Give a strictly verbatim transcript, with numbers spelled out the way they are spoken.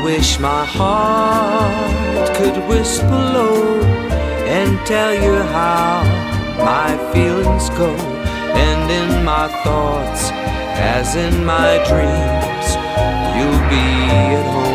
wish my heart could whisper low and tell you how my feelings go. And in my thoughts, as in my dreams, you'll be at home.